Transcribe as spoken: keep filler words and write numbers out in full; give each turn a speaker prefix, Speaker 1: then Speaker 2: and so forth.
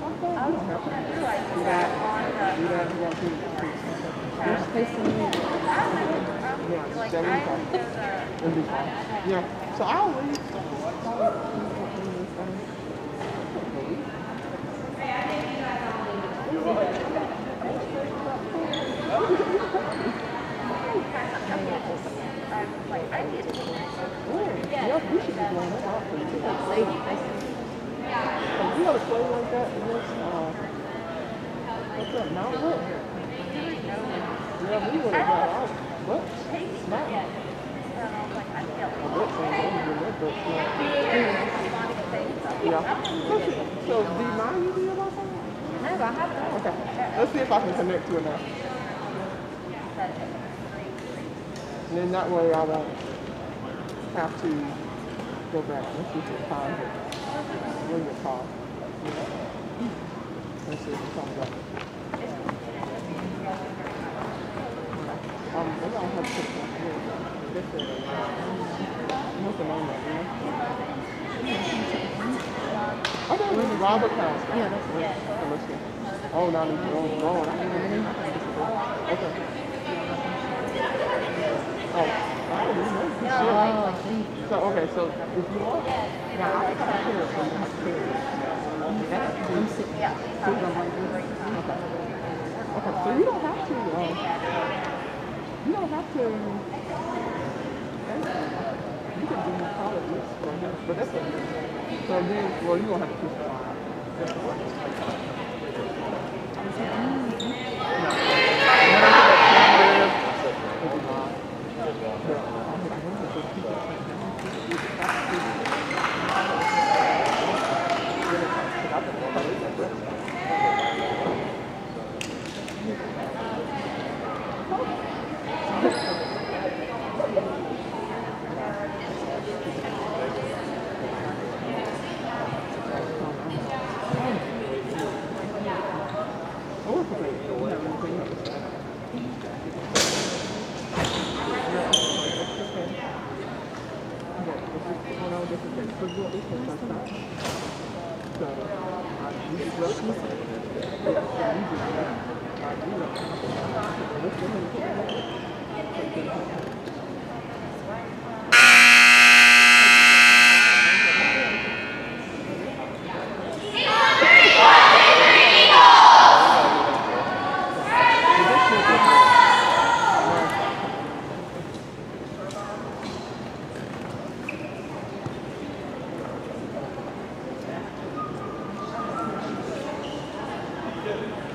Speaker 1: like that? You don't have to do that. Do that. You want to just taste some music. Yeah, just jelly pop. And be fine. Yeah. So I'll leave. Yeah, you should be doing that often. Like lady, I see. Like, you got a play like that in this, uh, what's that, Mount Wood? Yeah, we would have got out. What? Not. My butt saying I'm doing that, but yeah. Yeah. So, do you mind using your Wi-Fi? No, I have that. Okay. Let's see if I can connect to it now. And then that way I won't have to go back. Let's see if it calls it. Where's it called? Let's see if it comes up. Um, maybe I'll have to put it here. This is what's the name of it, you know? Oh, that was Robert House. Yeah, that's it. Yeah. Let's see. Oh, now it's going wrong. Okay. Oh, I don't even know. Oh, so, okay, so if you want, now I have to hear it, so you have to hear it. That's I'm sitting. Yeah. Okay. Okay, so you don't have to, um, you don't have to, you can do call it this right here, but that's okay. So then, well, you don't have to keep it on. That's the way.
Speaker 2: Good.